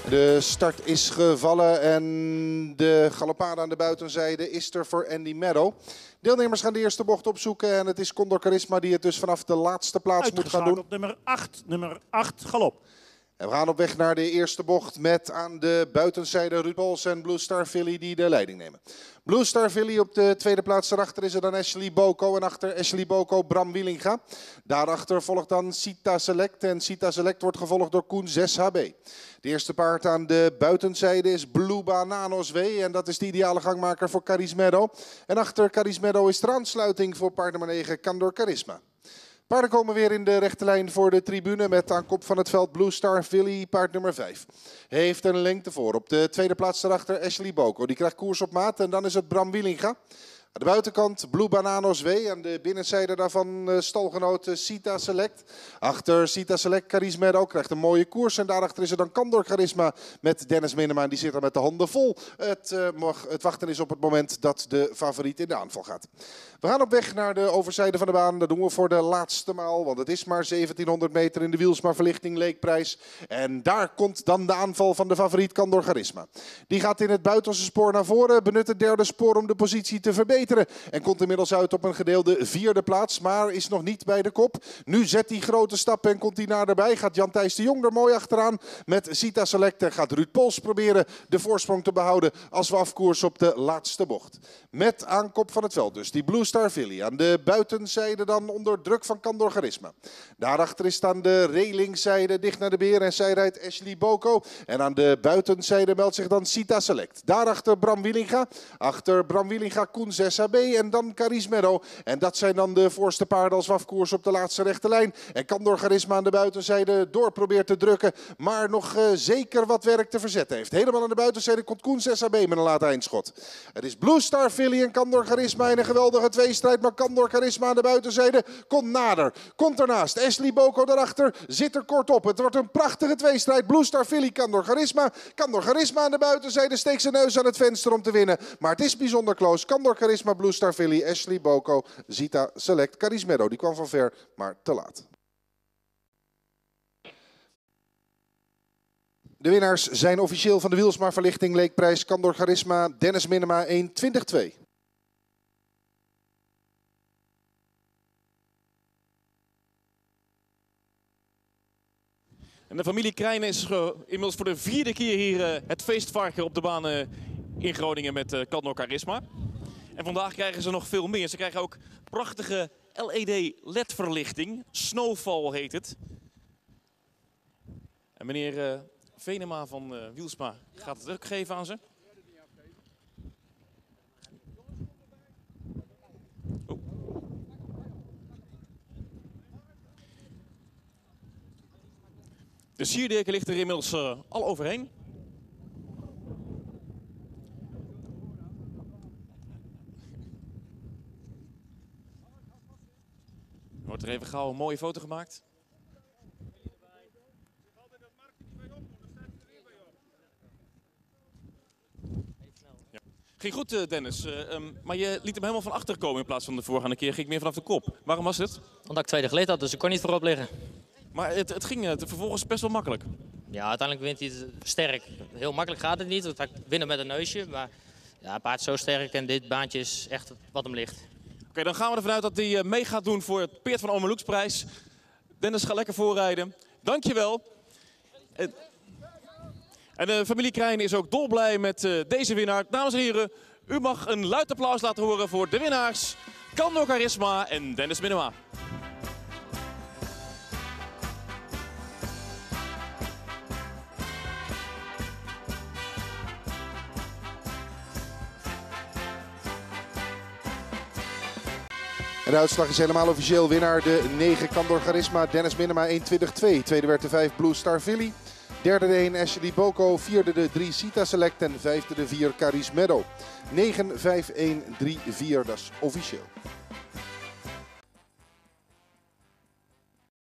De start is gevallen en de galopade aan de buitenzijde is er voor Andy Meadow. Deelnemers gaan de eerste bocht opzoeken en het is Condor Charisma die het dus vanaf de laatste plaats moet gaan doen. Op nummer 8 galop. En we gaan op weg naar de eerste bocht met aan de buitenzijde Ruud Bols en Blue Star Philly die de leiding nemen. Blue Star Philly op de tweede plaats. Daarachter is er dan Ashley Boko en achter Ashley Boko Bram Wielinga. Daarachter volgt dan Sita Select en Sita Select wordt gevolgd door Koen 6HB. De eerste paard aan de buitenzijde is Blue Bananos W en dat is de ideale gangmaker voor Caris Meadow. En achter Caris Meadow is er aansluiting voor paard nummer 9 Condor Charisma. Paarden komen weer in de rechte lijn voor de tribune met aan kop van het veld Blue Star Philly, paard nummer 5. Heeft een lengte voor. Op de tweede plaats daarachter Ashley Boko. Die krijgt koers op maat en dan is het Bram Wielinga. Aan de buitenkant Blue Bananos W. Aan de binnenzijde daarvan stalgenoot Sita Select. Achter Sita Select Caris Meadow krijgt een mooie koers. En daarachter is er dan Condor Charisma met Dennis Minema. Die zit er met de handen vol. Het wachten is op het moment dat de favoriet in de aanval gaat. We gaan op weg naar de overzijde van de baan. Dat doen we voor de laatste maal. Want het is maar 1700 meter in de Wielsma Verlichting Leekprijs. En daar komt dan de aanval van de favoriet Condor Charisma. Die gaat in het buitenste spoor naar voren. Benut het derde spoor om de positie te verbeteren. En komt inmiddels uit op een gedeelde vierde plaats. Maar is nog niet bij de kop. Nu zet hij grote stappen en komt hij naderbij. Gaat Jan Thijs de Jong er mooi achteraan. Met Sita Select en gaat Ruud Pols proberen de voorsprong te behouden. Als we afkoersen op de laatste bocht. Met aan kop van het veld dus die Blue Star Philly. Aan de buitenzijde dan onder druk van Condor Charisma. Daarachter is dan de railingzijde dicht naar de beer. En zij rijdt Ashley Boko. En aan de buitenzijde meldt zich dan Sita Select. Daarachter Bram Wielinga. Achter Bram Wielinga Koen 6HB en dan Caris Meadow. En dat zijn dan de voorste paarden als we afkoersen op de laatste rechte lijn. En Condor Charisma aan de buitenzijde door probeert te drukken. Maar nog zeker wat werk te verzetten heeft. Helemaal aan de buitenzijde komt Koen 6HB met een laat eindschot. Het is Blue Star Philly en Condor Charisma in een geweldige tweestrijd. Maar Condor Charisma aan de buitenzijde komt nader. Komt ernaast. Ashley Boko daarachter zit er kort op. Het wordt een prachtige tweestrijd. Blue Star Philly, Condor Charisma. Condor Charisma aan de buitenzijde steekt zijn neus aan het venster om te winnen. Maar het is bijzonder close. Condor Charisma, Blue Star Philly, Ashley Boko, Sita Select, Caris Meadow. Die kwam van ver, maar te laat. De winnaars zijn officieel van de Wielsma Verlichting Leekprijs. Condor Charisma, Dennis Minema 1:20:2. En de familie Krijn is inmiddels voor de 4e keer hier het feestvarken op de baan in Groningen met Condor Charisma. En vandaag krijgen ze nog veel meer. Ze krijgen ook prachtige LED LED-verlichting. Snowfall heet het. En meneer Venema van Wielsma gaat het ook geven aan ze. Oh. De sierdeken ligt er inmiddels al overheen. Er wordt er even gauw een mooie foto gemaakt. Ja. Ging goed, Dennis. Maar je liet hem helemaal van achter komen in plaats van de voorgaande keer. Ging ik meer vanaf de kop. Waarom was het? Omdat ik tweede gelid had, dus ik kon niet voorop liggen. Maar het ging vervolgens best wel makkelijk. Ja, uiteindelijk wint hij het sterk. Heel makkelijk gaat het niet, want hij winnen met een neusje. Maar ja, het paard is zo sterk en dit baantje is echt wat hem ligt. Oké, dan gaan we ervan uit dat hij mee gaat doen voor het Peert van Omerloeks prijs. Dennis, ga lekker voorrijden. Dankjewel. En de familie Krijn is ook dolblij met deze winnaar. Dames en heren, u mag een luid applaus laten horen voor de winnaars. Condor Charisma en Dennis Minema. En de uitslag is helemaal officieel. Winnaar de 9 Condor Charisma, Dennis Minema 1:20:2. Tweede werd de 5 Blue Star Philly. Derde de 1 Ashley Boko. Vierde de 3 Sita Select. En vijfde de 4 Caris Meadow. 9-5-1-3-4, dat is officieel.